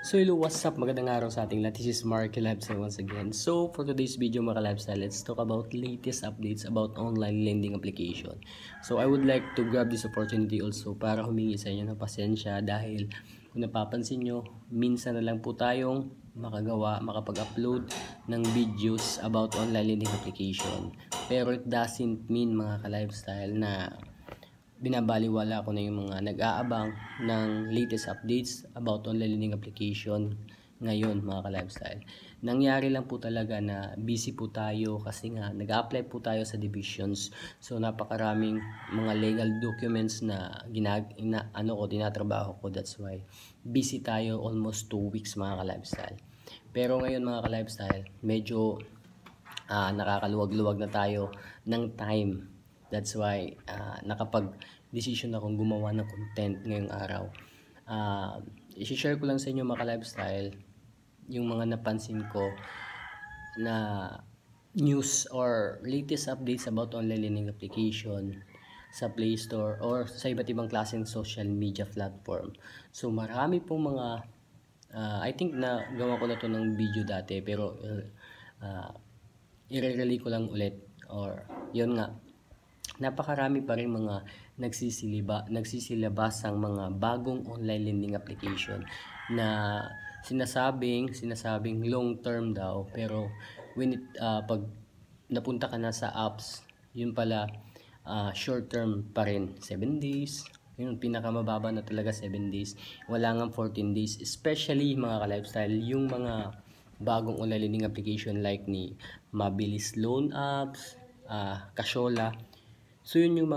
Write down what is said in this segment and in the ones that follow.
So hello, what's up? Magandang araw sa ating lahat. This is Mark Lifestyle once again. So for today's video mga lifestyle, let's talk about latest updates about online lending application. So I would like to grab this opportunity also para humingi sa inyo ng pasensya dahil kung napapansin nyo, minsan na lang po tayong makapag-upload ng videos about online lending application. Pero it doesn't mean mga ka-lifestyle na binabaliwala ko na yung mga nag-aabang ng latest updates about online lending application ngayon mga ka-lifestyle. Nangyari lang po talaga na busy po tayo kasi nga nag-apply po tayo sa divisions. So napakaraming mga legal documents na tinatrabaho ko. That's why busy tayo almost 2 weeks mga ka-lifestyle. Pero ngayon mga ka-lifestyle, medyo nakakaluwag-luwag na tayo ng time. That's why nakapag-decision akong gumawa ng content ngayong araw. I-share ko lang sa inyo mga lifestyle yung mga napansin ko na news or latest updates about online lending application sa Play Store or sa iba't ibang klaseng social media platform. So marami pong mga I think na gawa ko na to ng video dati pero i-relay ko lang ulit or yun nga, napakarami pa rin mga nagsisilabasang mga bagong online lending application na sinasabing long term daw, pero pag napunta ka na sa apps, yun pala short term pa rin, 7 days. Yun, pinakamababa na talaga 7 days. Wala nga 14 days. Especially mga ka-lifestyle, yung mga bagong online lending application like ni Mabilis Loan Apps, Casyola. So yun yung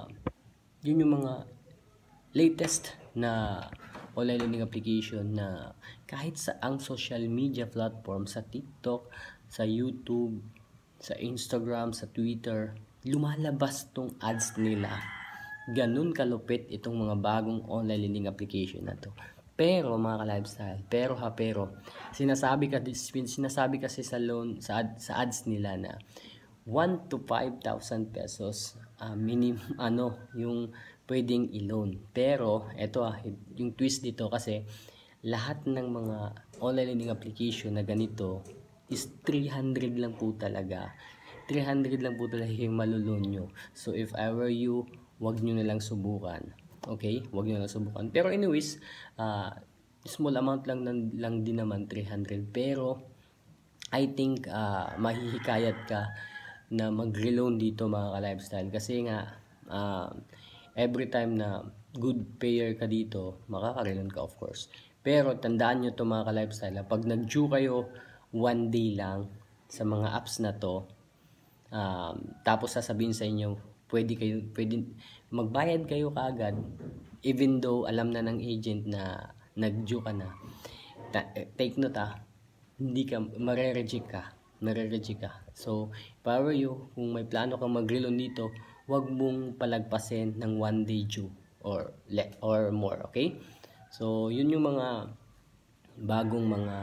mga latest na online lending application na kahit sa ang social media platform, sa TikTok, sa YouTube, sa Instagram, sa Twitter, lumalabas tong ads nila. Ganun kalupit itong mga bagong online lending application na to. Pero mga ka-lifestyle, pero sinasabi kasi sa ads nila na 1 to 5,000 pesos minimum yung pwedeng i-loan. Pero eto yung twist dito kasi lahat ng mga online lending application na ganito is 300 lang po talaga. 300 lang po talaga yung malulun nyo. So if I were you, wag nyo na lang subukan. Okay? Wag nyo na lang subukan. Pero anyways, small amount lang din naman, 300. Pero I think mahihikayat ka na mag-reloan dito mga ka-lifestyle kasi nga every time na good payer ka dito, makaka-reloan ka of course. Pero tandaan nyo to mga ka-lifestyle, pag nag-due kayo 1 day lang sa mga apps na to, tapos sasabihin sa inyo pwede magbayad kayo kaagad, even though alam na ng agent na nag-due ka na. Take note hindi ka marereject ka. So if I were you, kung may plano kang mag-reloan dito, wag mong palagpasin ng 1 day due or more. Okay, so yun yung mga bagong mga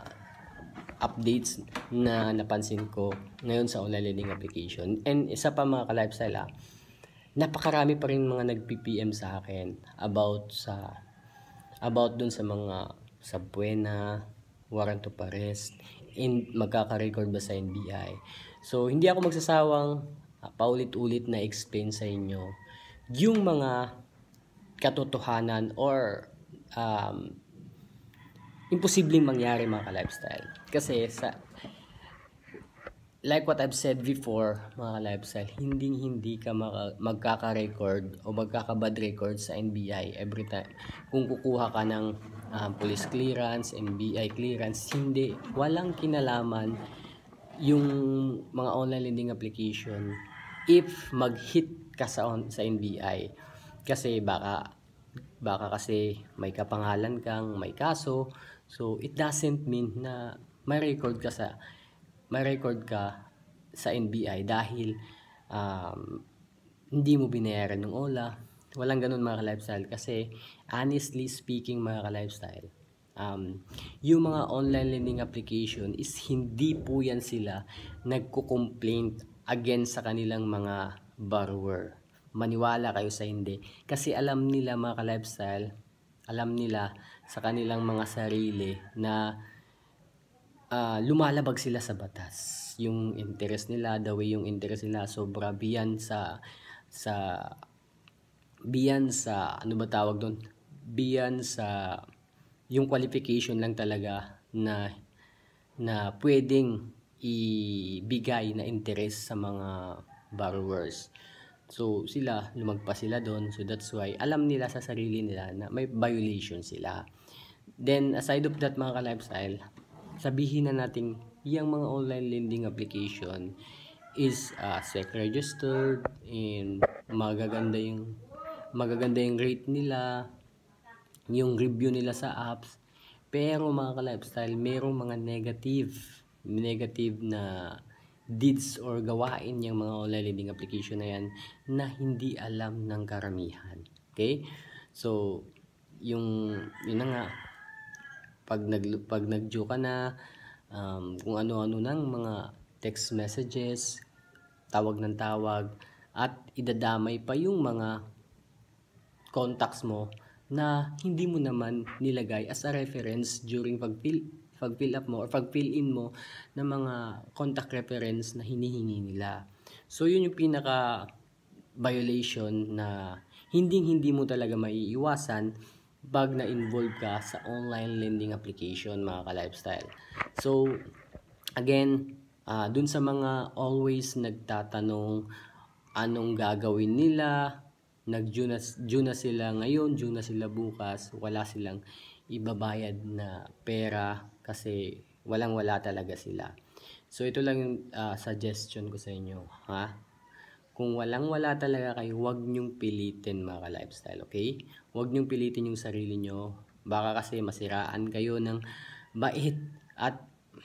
updates na napansin ko ngayon sa online lending application. And isa pa mga ka-lifestyle, napakarami pa rin mga nag-PPM sa akin about dun sa mga sa Buena, warrant of arrest, magkaka-record ba sa NBI. So hindi ako magsasawang paulit-ulit na explain sa inyo yung mga katotohanan or imposibleng mangyari mga ka-lifestyle. Kasi like what I've said before mga ka-lifestyle, hindi ka magkaka-record o magkaka-bad record sa NBI every time. Kung kukuha ka ng police clearance, NBI clearance, walang kinalaman yung mga online lending application if mag-hit ka sa NBI. Kasi baka kasi may kapangalan kang may kaso, so it doesn't mean na may record ka sa NBI dahil hindi mo binayaran ng OLA. Walang ganun mga ka-lifestyle kasi honestly speaking mga ka-lifestyle, yung mga online lending application is hindi po yan sila nagko-complaint against sa kanilang mga borrower. Maniwala kayo sa hindi kasi alam nila mga ka-lifestyle, alam nila sa kanilang mga sarili na lumalabag sila sa batas. Yung interest nila, the way yung interest nila sobra sa ano ba tawag doon? Beyond sa yung qualification lang talaga na pwedeng ibigay na interest sa mga borrowers. So sila, lumagpas sila doon. So that's why alam nila sa sarili nila na may violation sila. Then aside of that mga ka-lifestyle, sabihin na natin yung mga online lending application is SEC registered and magaganda yung rate nila, yung review nila sa apps. Pero mga ka-lifestyle, merong mga negative na deeds or gawain yung mga online lending application na yan na hindi alam ng karamihan. Okay? So, yun na nga, pag nag-due ka na, kung ano-ano ng mga text messages, tawag ng tawag, at idadamay pa yung mga contacts mo na hindi mo naman nilagay as a reference during pag-fill up mo or pag-fill in mo ng mga contact reference na hinihingi nila. So yun yung pinaka violation na hindi mo talaga maiiwasan pag na-involve ka sa online lending application mga ka-lifestyle. So again, dun sa mga always nagtatanong anong gagawin nila, nag-due na sila ngayon, due na sila bukas, wala silang ibabayad na pera kasi walang-wala talaga sila. So ito lang yung suggestion ko sa inyo, ha? Kung walang-wala talaga kayo, huwag nyong pilitin mga ka-lifestyle, okay? Huwag nyong pilitin yung sarili nyo. Baka kasi masiraan kayo ng bait at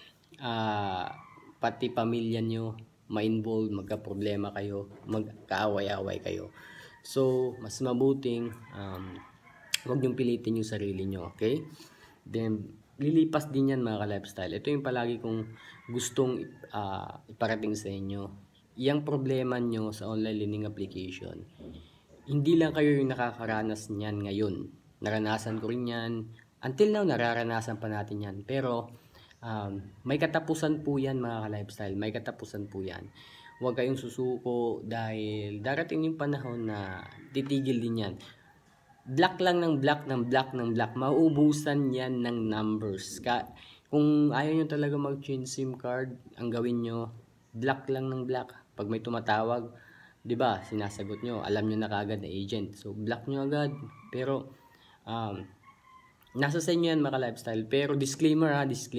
pati pamilya nyo ma-involve, magka-problema kayo, magkaaway-away kayo. So, mas mabuting huwag niyong pilitin yung sarili nyo, okay? Then, lilipas din yan mga ka-lifestyle. Ito yung palagi kong gustong iparating sa inyo. Yang problema nyo sa online lending application, hindi lang kayo yung nakakaranas niyan ngayon. Naranasan ko rin yan. Until now, nararanasan pa natin yan. Pero, may katapusan po yan mga ka-lifestyle. May katapusan po yan. Huwag kayong susuko dahil darating yung panahon na titigil din yan. Black lang ng black ng black ng black. Mauubusan yan ng numbers. Kung ayaw nyo talaga mag-change SIM card, ang gawin nyo, black lang ng black. Pag may tumatawag, di ba, sinasagot nyo, alam nyo na kaagad na agent. So, black nyo agad. Pero, nasa sa inyo yan mga lifestyle. Pero disclaimer,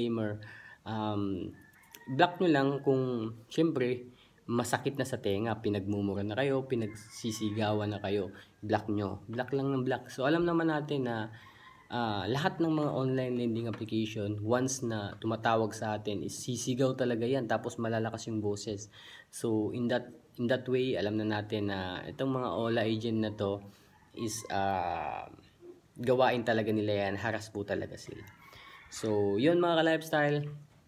black nyo lang kung, syempre, masakit na sa tenga, pinagmumura na kayo, pinagsisigawan na kayo, black nyo. Black lang ng black. So, alam naman natin na lahat ng mga online lending application, once na tumatawag sa atin, is sisigaw talaga yan, tapos malalakas yung boses. So, in that way, alam na natin na itong mga Ola agent na to is gawain talaga nila yan, haras po talaga sila. So, yun mga ka-lifestyle.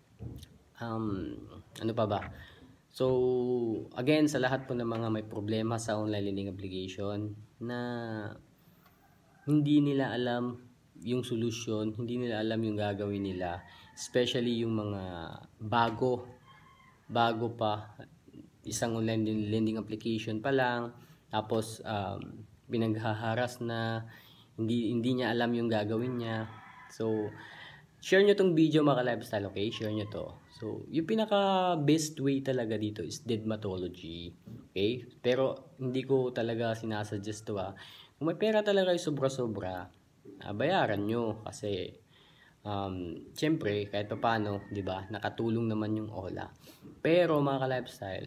Ano pa ba? So, again, sa lahat po ng mga may problema sa online lending application na hindi nila alam yung solution, hindi nila alam yung gagawin nila, especially yung mga bago pa, isang online lending application pa lang, tapos pinaghaharas na, hindi niya alam yung gagawin niya. So, share nyo tong video mga lifestyle, okay? Share nyo to. So, yung pinaka best way talaga dito is Deadmatology. Okay? Pero, hindi ko talaga sinasuggest to Kung may pera talaga yung sobra-sobra, bayaran nyo. Kasi, syempre, kahit pa paano, di ba, nakatulong naman yung Ola. Pero, mga ka-lifestyle,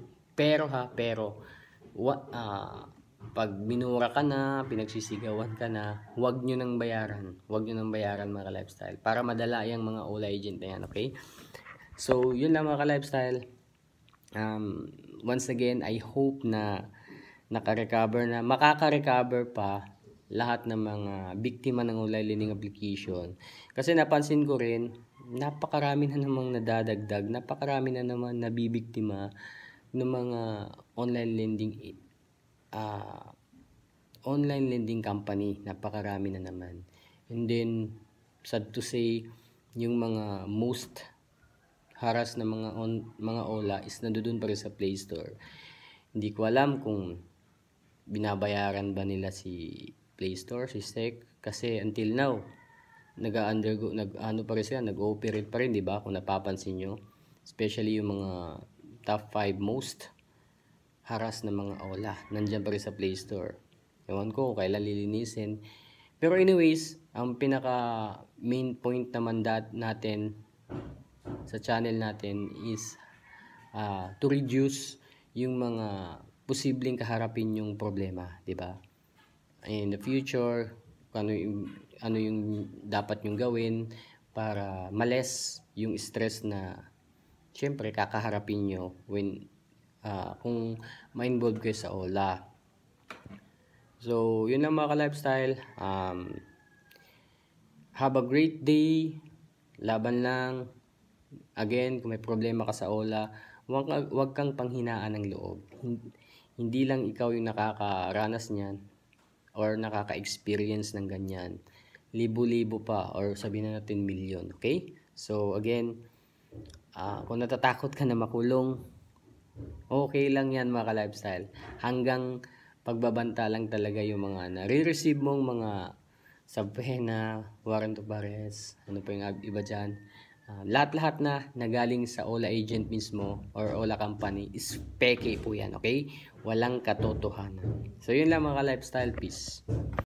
pag minura ka na, pinagsisigawan ka na, huwag nyo nang bayaran. Huwag nyo nang bayaran mga ka-lifestyle. Para madala yung mga Ola agent na yan, okay? So, yun lang mga ka-lifestyle. Once again, I hope na makaka-recover pa lahat ng mga biktima ng online lending application. Kasi napansin ko rin, napakarami na namang nadadagdag, napakarami na naman nabibiktima ng mga online lending company. Napakarami na naman. And then, sad to say, yung mga most harass na mga OLA is nandoon pa rin sa Play Store. Hindi ko alam kung binabayaran ba nila si Play Store, si SEC, kasi until now nag-ano pa rin sila, nag-ooperate pa rin, di ba? Kung napapansin nyo, especially yung mga top 5 most harass na mga OLA, nandiyan pa rin sa Play Store. Ewan ko kailan lilinisin. Pero anyways, ang pinaka main point naman natin sa channel natin is to reduce yung mga posibleng kaharapin yung problema, di ba? In the future, ano yung dapat yung gawin para males yung stress na syempre kakaharapin nyo when kung ma-involve kayo sa OLA. So, yun lang mga ka-lifestyle. Have a great day. Laban lang. Again, kung may problema ka sa OLA, huwag kang panghinaan ng loob. Hindi lang ikaw yung nakakaranas niyan or nakaka-experience ng ganyan. Libo-libo pa or sabihin na natin milyon. Okay? So, again, kung natatakot ka na makulong, okay lang yan mga ka-lifestyle. Hanggang pagbabanta lang talaga yung mga nare-receive mong mga subpoena, warrant of arrest, ano pa yung iba dyan. Lahat-lahat na nagaling sa OLA agent mismo or OLA company is peke po yan, okay? Walang katotohanan. So yun lang mga ka-lifestyle, peace.